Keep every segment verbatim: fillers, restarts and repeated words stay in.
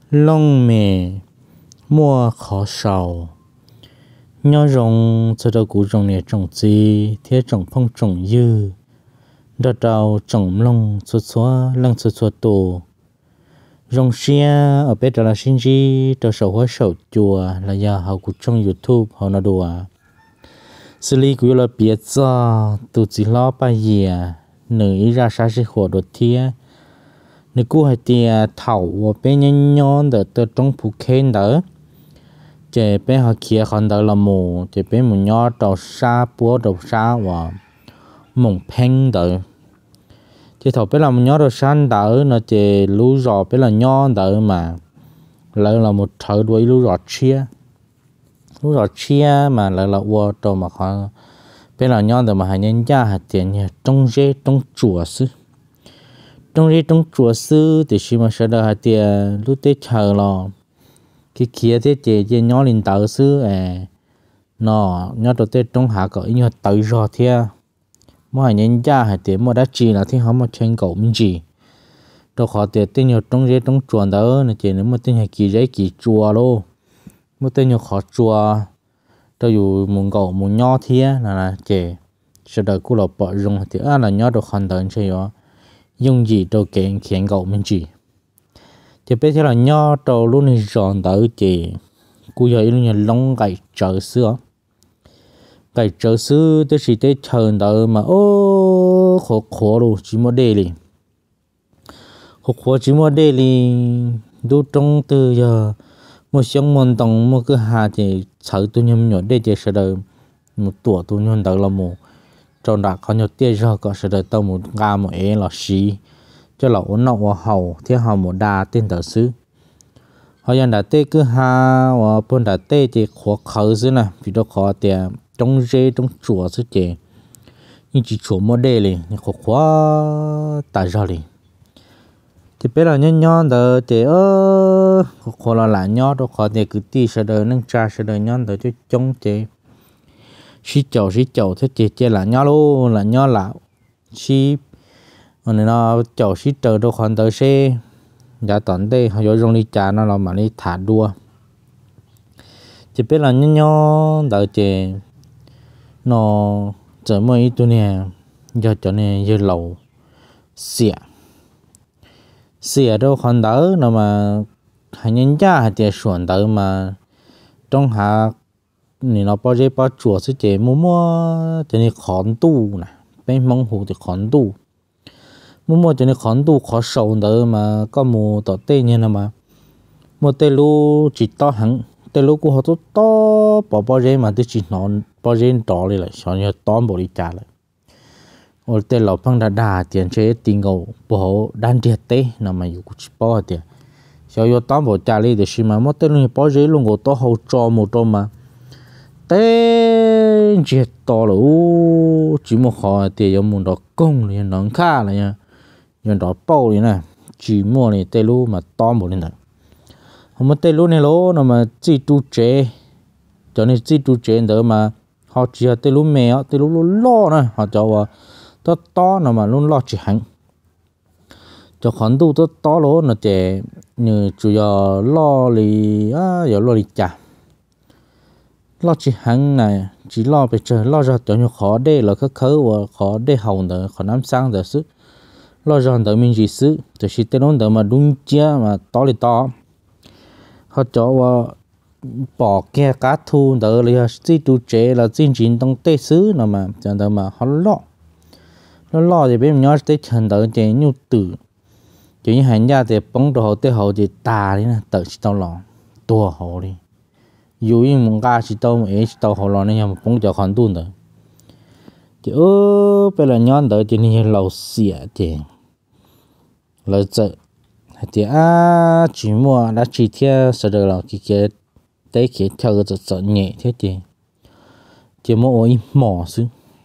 lông mè mua khó sầu nhớ rồng cho đâu cú rồng này trồng gì thế trồng phong trồng dư đợt đầu trồng lông xóa xóa lăng xóa xóa tổ rồng xia ở bên đó là sinh gì đồ sầu hóa sầu chùa là giờ họ cũng trong YouTube họ nói đùa xử lý của là biết cho tụi chỉ lo bao giờ nữ ra sao sẽ khổ đột thia nữ cô hay tia thầu ở bên nhân nhon đợt từ trong phụ khen đỡ chế bên họ kia còn đỡ là mù chế bên một nhon đầu xa búa đầu xa và mông phèn đỡ chế thầu bên là một nhon đầu xa đỡ nó chế lú rò bên là nhon đỡ mà lại là một thợ đuôi lú rò chia lú rò chia mà lại là uo đầu mà họ bên là nhon đỡ mà hai nhân gia hạt tiền như trong dê trong chùa sư trong dê trong chùa sư thì khi mà sẽ đỡ hạt tiền lúc tết chờ lo cái kia thế chế chế nhon lên tàu sư à nó nhon đầu tết trong hạ cỡ như tự do thế mỗi hai nhân gia hạt tiền mỗi đã chi là thì họ mà trên cầu mình gì đâu khó tiền tên nhiều trong dê trong chùa đó là chỉ nếu mà tên hay kỳ giấy kỳ chùa luôn một tên nhiều khó chùa đâu dù muốn cầu muốn nho thế là là chế sau đó cô lộc bỏ dùng thì à là nho được hoàn toàn chơi đó dùng gì đâu kiện khiến cầu mình chỉ thì bây giờ là nho đâu luôn này giòn tới chế cô giờ luôn là lông gậy trở xưa gậy trở xưa tới chỉ tới chờ tới mà ô khó khó luôn chỉ một đề liền khó khó chỉ một đề liền đu trong từ giờ một xong một đồng một cái hà thì sợ tôi nhầm nhở để chơi sợ đời một tuổi tôi nhon đời là một trong đó có nhiều tiền rồi có sợ đời tao một gà một é là xí cho là ổn nọ hậu thế họ một đà tên tờ xứ họ dàn đã tê cứ ha và bên đã tê thì khó khởi xứ nè vì đó khó tiền trong dê trong chùa xứ chế nhưng chỉ chùa một đề liền khó quá tại sao liền thì bây giờ nhon nhon đó thì ơ khó là lại nhon đó khó thì cứ ti sợ đời nâng cha sợ đời nhon đó cho chống chế xí chậu xí chậu thế chế chế là nhon luôn là nhon lão xí mà nó chậu xí trời đâu còn tới xe giá toàn đây họ dùng đi trà nó là mà đi thả đua thì bây giờ nhon nhon đó chế nó trở mấy tuổi nè giờ cho nên giờ lâu xỉa xỉa đâu còn đỡ nào mà hai nhân gia thì xuân đỡ mà trong hạ này nó bao giờ bao chùa sẽ chế mua mua cho nên khốn tu nè bên mông hồ thì khốn tu mua mua cho nên khốn tu khó sầu đỡ mà có mua tọt tê như nào mà mua tê lu chỉ to hẳn tê lu của họ to to bỏ bao giờ mà tôi chỉ nó bao giờ to lên lại cho nên to bộ đi trả lại ở đây là phong đã đà tiền chế tiền ngầu bộ đan thiệt tế nào màอยู่cũng bao tiền sau đó tóm bộ trả lại để xem mà mất tên luôn bao giờ luôn ngồi to hậu cho một trong mà tên chết to là chỉ một họ tiền dùng một đó công liền nón khá là nha dùng đó bao liền này chỉ mua này tên luôn mà tóm bộ lên này không mất tên luôn này lố nào mà chỉ tu chế cho nên chỉ tu chế đó mà họ chỉ tên luôn mèo tên luôn lo này họ cho to to nào mà luôn lo chỉ hẳn cho khoản tu to to lố nó chỉ như chủ yếu lo lì á giờ lo lì chả lo chỉ hẳn này chỉ lo về trời lo ra tiểu như khó để là các khứ và khó để hậu nữa khó nắm sang được sức lo ra đỡ mình chỉ sức thì chỉ tên nó đỡ mà đúng chia mà to lì to họ cho và bỏ kia cá thu đỡ là chỉ tu chế là chính chính trong tây xứ nào mà chẳng đỡ mà họ lo nó lo thì bên nhau tới chân đỡ thì nhu tử chỉ như hành gia thì bóng đồ tới hậu thì tà đi nè tự chỉ tao lo tua hậu đi dù như một ga chỉ tao ấy chỉ tao hậu lo nên mà bóng cho khoản tuôn rồi thì ơ bây giờ nhau đỡ thì như lâu xỉa thì lâu sợ thì à chỉ mua đã chỉ theo sợ được là cái cái tới cái theo cái sợ nhẹ thế thì chỉ mua ôi mỏ xứ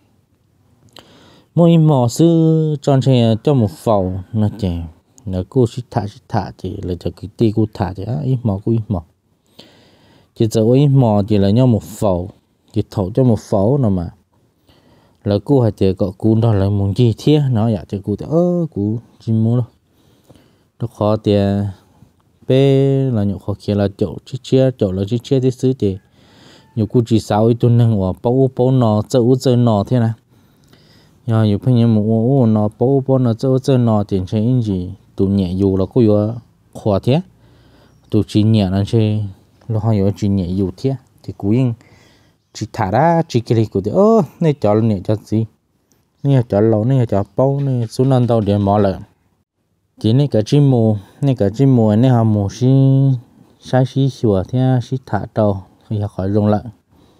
mỗi mỏ sư chọn chơi cho một phòng nó chè nó cô sĩ thả sĩ thả thì là cho cái ti cô thả thì ít mỏ cô ít mỏ chỉ giờ ít mỏ thì là nhau một phòng chỉ thầu cho một phòng nào mà là cô hay thì có cô đó là muốn gì thế nó dạ thì cô thì ơ cô chỉ muốn đâu nó khó thì bé là nhiều khó kia là chỗ chi chia chỗ là chi chia thế xứ thì nhiều cụ chỉ sáu ít tuần năng và bao bao nọ châu châu nọ thế nào giờ nhiều朋友们我nọ bao bao nọ châu châu nọ tiền chơi gì tụ nhẹ dù là có yếu khó thế tụ chỉ nhẹ là chơi là họ yếu chỉ nhẹ dù thế thì cú yên chỉ thả ra chỉ cái này của thì ơ này cho nhẹ cho gì này cho lâu này cho bao này số lần đầu điện mở lại chỉ này cái chim mù này cái chim mù này họ mù xí sai xí sủa thế xí thả đầu thì họ khỏi rung lại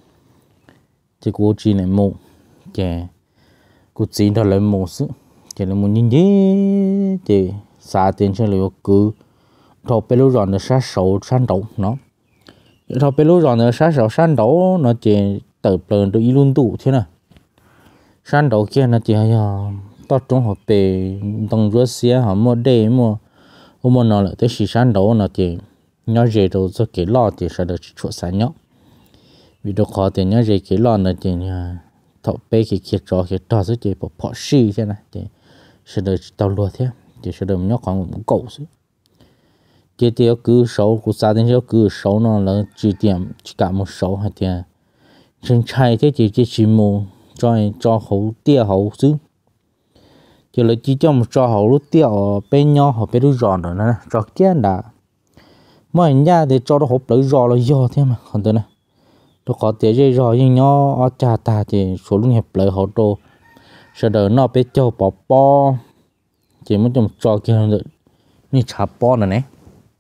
chỉ cú chỉ này mù kẻ cú chỉ đó là mù sự chỉ là mù như thế thì xa tiền cho liệu cứ thọ bê lô ròn là sát sầu san đấu nó thọ bê lô ròn là sát sầu san đấu nó chỉ tập lần được luôn đủ thế nào san đấu kia nó chỉ hay tao trong họ bê đồng rửa xe họ mua đề mua mua nó lại tới xí san đấu nó chỉ nhớ dễ đâu cho cái lọ thì sẽ được chuột sáng nhóc vì đâu khó thì nhớ dễ cái lọ nó chỉ thọ bê cái kia cho cái trò sẽ chỉ bỏ bỏ xì thế này thì sẽ được tao lùa thế thì sẽ được nhóc khoảng một cậu chứ cái tiêu cứ số của gia đình cứ số nó là chỉ điểm chỉ cả một số hay tiền trên trái thế chỉ chỉ chỉ một cho cho hậu tiêu hậu chứ chỉ là chỉ cho một cho hậu lúc tiêu bên nhau họ bên lúc giòn rồi nè cho kia đã mọi nhà thì cho nó hộp lấy giò là giò thế mà còn thế này nó có tiền dây giò nhưng nhau ở cha ta thì số lúc hẹp lấy hậu đồ sau đó nó bên châu bỏ po chỉ muốn trong cho kia được như chả po này này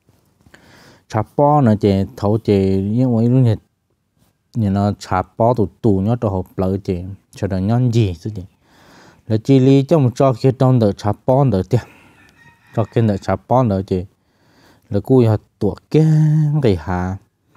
chả po nó chỉ thấu chỉ những cái lúc này như nó chả po tụ tụ nhớ cho hộp lấy chỉ sau đó nhon gì chứ gì là chỉ lý trong cho kia trong được chả po được tiền cho kia được chả po được chỉ là cúi họ tuột cái cái hà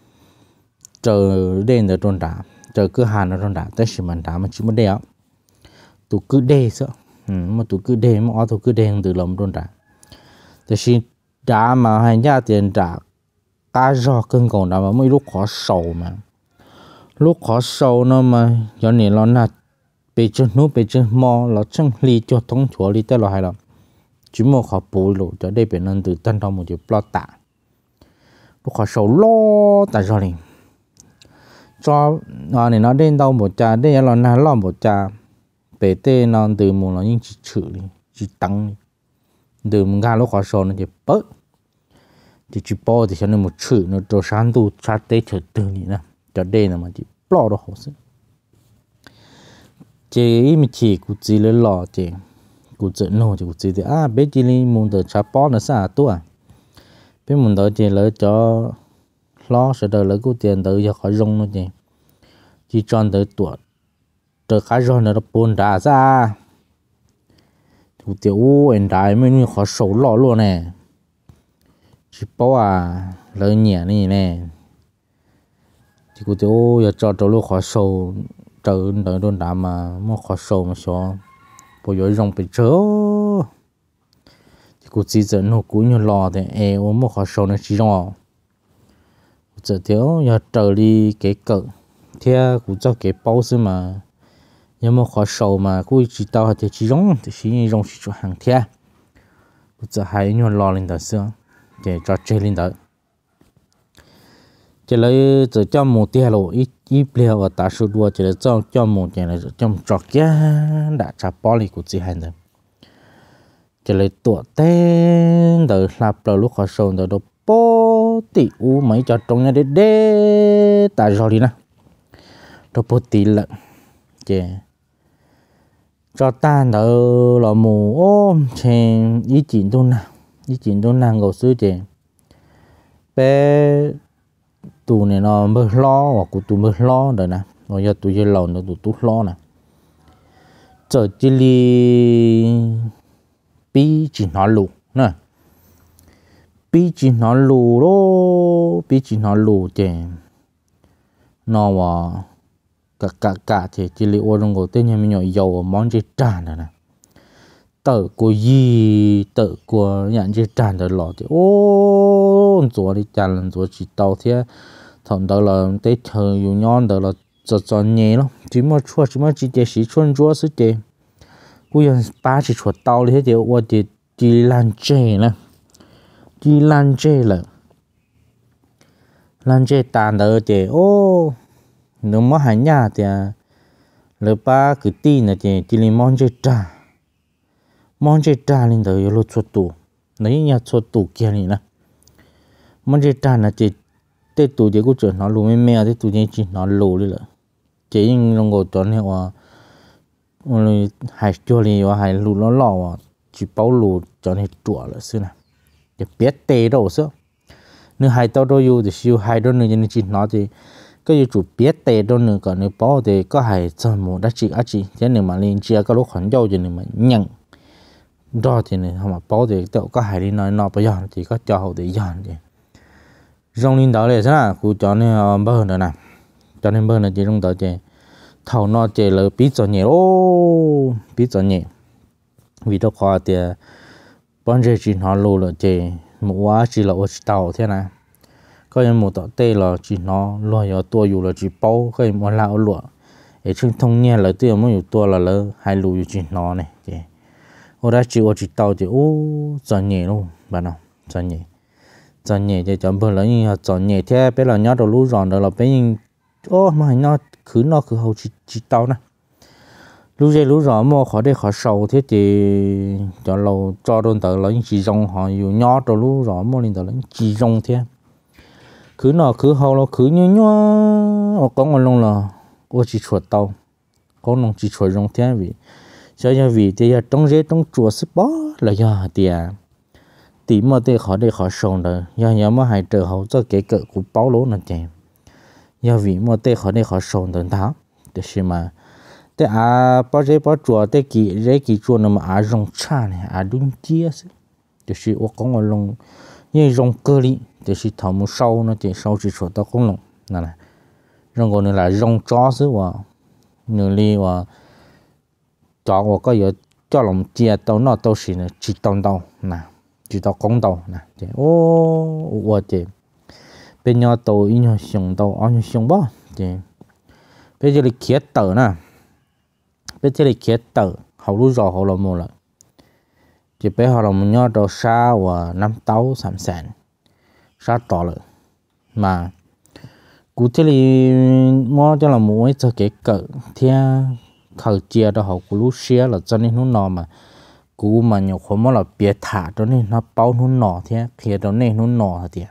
chờ đen ở trong đá chờ cứ hà ở trong đá tới chỉ mình đá mà chỉ muốn đeo tụ cứ đê sợ mà tụ cứ đê mà tụ cứ đen từ lòng trong đá thì khi đá mà hay ra tiền đá cá giò cưng còn đá mà mấy lúc khó sầu mà lúc khó sầu nó mà cho nên nó là bị chân nút bị chân mò nó chân ly cho thông chúa ly tới là hay lắm chỉ một khó bùi lộ cho đây bên nên từ tân trong một chút plot tạ lúc khó sầu lo tại sao này cho nó này nó đến đâu một trà đây là nó lo một trà bể tê nó từ một nó những chỉ chữ chỉ tăng từ một ga lúc khó sầu nó chỉ bớt thì chỉ bỏ thì cho nên một chữ nó cho sáng tu sát tê chữ từ này nè cho đây là mà chỉ plot đó hậu sinh chỉ mình chỉ cụ chỉ lấy lọ chỉ cụ chỉ nô chỉ cụ chỉ thì à bé chỉ li muốn được chả bỏ nó xa tua bé muốn được chỉ lấy cho lo sẽ được lấy cụ tiền được cho khỏi rong nó chỉ chỉ chọn được tuổi được cái rồi nó buồn đá ra cụ tiểu anh đại mới khỏi sầu lọ luôn nè chỉ bỏ à lấy nhẹ này nè chỉ cụ tiểu giờ cho cho lúc khỏi sầu trời đợi đồn đá mà mua khó sầu mà số bây giờ rong bị chớ thì cũng chỉ dẫn nó cũng như lò thì e ôm mua khó sầu nó chỉ rong giờ thiếu giờ trời đi cái cỡ theo cũng cho cái bao xí mà nhưng mà khó sầu mà cũng chỉ tao thì chỉ rong thì chỉ rong chỉ cho hàng theo cũng giờ hay như lò lên đó xưa để cho chơi lên đó chỉ lấy từ cho một tia lộ ít ít bèo và ta số đua chỉ lấy cho cho một cái này trong trò kia đã chả bỏ đi của chị hành rồi chỉ lấy tuổi tên từ lạp đầu lúc họ sầu từ đó bố tỷ u mấy cho trong nhà để để ta rồi đi nè đó bố tỷ lận chỉ cho ta đó là mù ôm trên ý chín đô nào ý chín đô nào ngầu xứ chỉ bé tụ này nó mới lo hoặc của tụ mới lo rồi nè rồi giờ tụ giờ lòn nó tụ tụ lo nè giờ chỉ li bi chỉ nó lù nè bi chỉ nó lù đó bi chỉ nó lù chứ nó và cả cả cả thì chỉ li ô trong cổ tên nhà mình nhỏ dầu món chỉ tràn rồi nè tự của gì tự của nhận chỉ tràn rồi lọ thì ô rồi đi tràn lần rồi chỉ tàu thế thằng đó là tới thời dùng nhon đó là cho cho nhẹ lắm chỉ mà chua chỉ mà chỉ để xí chuồn chua xí để bây giờ ba chỉ chuột tàu thế thì ô thì chỉ lan chè nè chỉ lan chè là lần chơi tàn đỡ thì ô nếu mà hay nhà thì lỡ ba cứ tin là thì chỉ lên món chơi trà món chơi trà lên đời lột chuột tủ lấy nhà chuột tủ kia này nè món chơi trà là chỉ tết tủ thì cũng chuyện nó lù mê mê tết tủ thì chỉ nó lù đi rồi chỉ những lòng ngồi tuần nàyว่า hay cho liว่า hay lù nó lò chỉ bao lù cho nên chùa là xưa nè để biết tê đâu xưa nếu hay tao đâu yêu thì siêu hay đâu nữa nên chỉ nó thì cái yêu chủ biết tê đâu nữa còn nếu bao thì có hay cho một đã chỉ á chỉ thế nên mà lên chia cái lúc khoản dâu thì nên mà nhận đó thì này không mà bao thì tao có hay đi nói nó bây giờ thì có cho hậu để dọn thì trong linh đó này sao cụ cho nên bao nữa nè cho nên bao nữa chỉ trong đó thì thầu nó chỉ là biết cho nhẹ ô biết cho nhẹ vì đó khó thì bọn trẻ chỉ nó lù là chỉ một quá chỉ là một tàu thế này có những một tàu tê là chỉ nó loài ở tua dù là chỉ bao cái một lão lụa để chứng thông nhẹ là tiêu mới tua là lỡ hai lù chỉ nó này thì ở đây chỉ ở chỉ tàu thì ô cho nhẹ luôn bạn nào cho nhẹ cho nhẹ thì chọn bữa là như cho nhẹ thế bây giờ nhớ đồ lú ròn đó là bây giờ ô mà nó cứ nó cứ hậu chỉ chỉ tàu nè lúc giờ lúc rõ mà khó để khó sầu thế thì cho lâu cho đồn tờ là những chỉ rong họอยู่nhỏ rồi lúc rõ mà lên tờ là những chỉ rong thế cứ nó cứ hậu nó cứ nhớ nhớ ở con ngon luôn là ô chỉ chuột tàu con nông chỉ chuột rong thế vì cho cho vì thì trong rễ trong chùa sức bó là do tiền tí mà để khó để khó sầu rồi do nhớ mà hay trở hậu cho cái cỡ của báo lố là chèn do vì mà để khó để khó sầu rồi đó để xem mà thế à bao giờ bao chùa thế kỹ rễ kỹ chùa nó mà à rong cha này à đúng chia chứ thì sự ô có ngồi lông như rong cơ li thì sự thầu một sau nó thì sau chỉ chùa tao cũng lông nè này rong còn nữa là rong chó chứ và nửa li và chó và có giờ cho lòng chia tao nó tao xí này chỉ tao tao nè chỉ tao công tao nè thì ô ô thì bên nhau tao in nhau xong tao ăn xong bao thì bây giờ là kia tờ nè bây giờ là kia tờ hậu lúc rồi hậu là một là chỉ bây họ là một nhau đồ sa và năm tàu sẵn sàng sa to rồi mà cụ thể là mua cho là mua cho cái cỡ theo khởi chia đó họ cụ lúc xưa là cho nên nó nọ mà cụ mà nhiều khối mà là biệt thả cho nên nó bao nó nọ thế kia đó nên nó nọ thì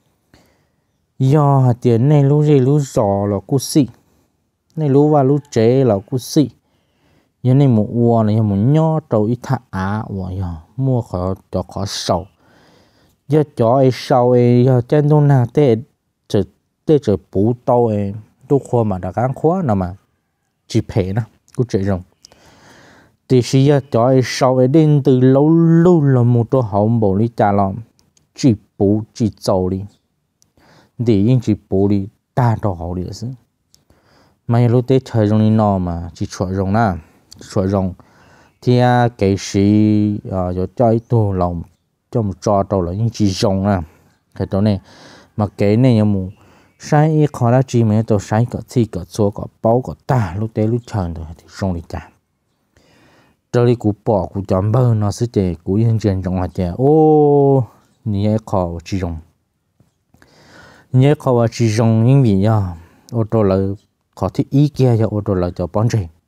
do tiền này lúc gì lúc rõ là cụ xị này lúc vào lúc chế là cụ xị giờ này một uo này một nhỏ trâu ít thả á uo giờ mua khó cho khó sầu giờ cho ấy sầu ấy giờ trên đông nào tê chỉ tê chỉ bù tàu ấy tôi khoa mà đã gắng khoa nào mà chỉ phê nó cũng chạy rồng thì khi giờ cho ấy sầu ấy đến từ lâu lâu là một chỗ hậu bộ lý trả lòng chỉ bù chỉ giàu đi để những chỉ bù đi ta đồ hậu đi chứ mà lúc tết thời rồng đi nọ mà chỉ chuột rồng na chuột rồng thì cái gì à cho cho ít đồ lòng cho một trò đầu là những chỉ rồng à cái đó này mà cái này như một sai ít khó là chỉ mấy đồ sai có thì có số có bao có ta lúc tết lúc trời rồi thì rồng đi trả rồi đi cú bỏ cú chọn bơ nó sẽ để cú yên trên rồng hạt chè ô nhớ khó chỉ rồng nhớ khó chỉ rồng những gì à ô tô là khó thì ý kia cho ô tô là cho bón gì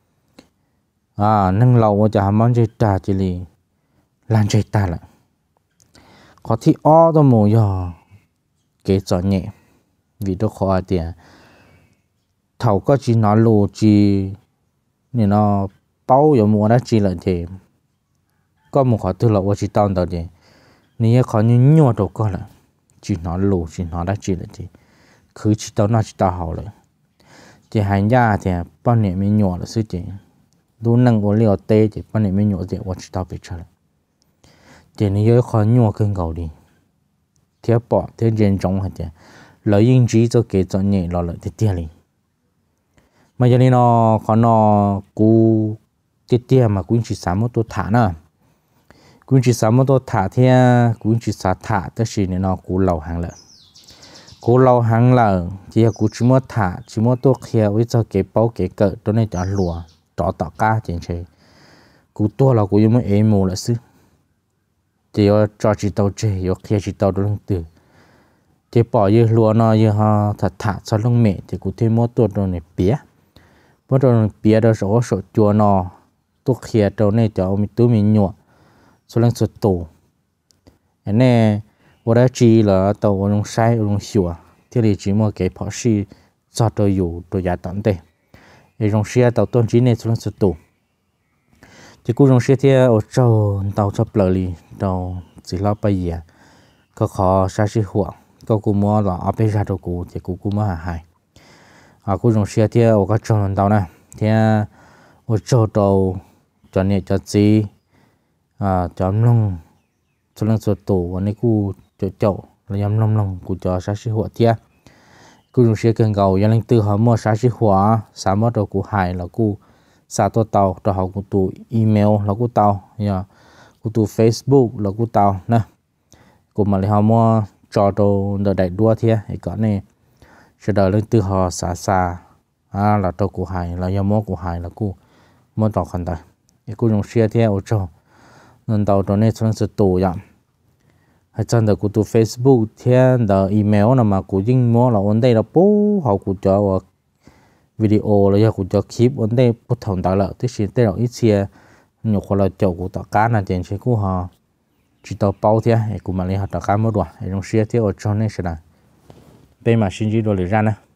à nâng lầu cho ham món chơi trà chỉ li lan chơi ta lại khó thì o đó mù giờ kế cho nhẹ vì đó khó tiền thầu có chỉ nó lù chỉ nên nó bao giờ mua đã chỉ là thì có một khó tư là ô chỉ tao đâu thì nếu khó như nhua đâu có là chỉ nó lù chỉ nó đã chỉ là thì cứ chỉ tao nó chỉ tao hậu rồi thì hành gia thì bao nhiêu mới nhua là sự gì đủ năng của liều tê thì bao nhiêu mới nhua thì 我知道 bị chơi thì nếu khó nhua更高đi theo bỏ theo dân trong hả thì lợi dụng chỉ cho cái cho nhẹ là lợi thì tiền đi mà giờ này nó khó nó cú tiết tiền mà cũng chỉ sắm một tô thả nữa cũng chỉ sắm một tô thả thì cũng chỉ xả thả tới khi này nó cú lầu hàng lợi cú lầu hàng lợi thì cú chỉ muốn thả chỉ muốn tô kia với cho cái bao cái cỡ đó này cho lùa cho tạo cá trên chơi cú to là cú mới êm mù là xứ thì cho chỉ tàu chơi, cho kia chỉ tàu đó từ thì bỏ như lúa nó như họ thật thả cho lông mẹ thì cũng thêm mua tuột rồi này bía mua rồi bía đó số số chua nó tuột khía đầu này cho mình túi mình nhọ số lần số tổ anh này我的鸡了到我用晒用烧thì là chỉ mua cái bỏ xì cho tôiอยู่tôi giá tận đây để dùng xe tàu tuần chỉ này số lần số tổ thì cũng dùng xe thì ở châu tàu cho bờ lì tàu chỉ lo bây giờ có khó xa xí huộng có cú mua là ở bên ra đồ cú thì cú cú mua hàng hải à cú dùng xe thì ở cái châu tàu này thì ở châu tàu cho nên cho gì à cho long số lần số tổ và này cú cho chậu là yếm long long cú cho xa xí huộng thì cú dùng xe cần cầu gia linh tư họ mua xa xí huộng sản mất đồ cú hải là cú xa tổ tàu cho họ cú tụ email là cú tàu nha cú tụ Facebook là cú tàu nè cú mà lấy họ mua cho đồ đợt đại đua thế thì có này sẽ đợi lên từ họ xa xa à là đồ cú hải là yếm mua cú hải là cú mua tàu khẩn tài thì cú dùng xe thế ở chỗ nên tàu đồ này xong sự tụ vậy hay chân được cú tụ Facebook thế đợt email là mà cú dính mua là ổn đây là bố họ cú cho video là cú cho clip ổn đây bút thòng tạo lợi tức là đây là ít xe nhiều khoa là chỗ của tàu cá là trên xe cú họ chỉ tàu bao thế cú mà lấy họ tàu cá mới được dùng xe thế ở chỗ này sẽ là bên mà xin chỉ đồ lấy ra nè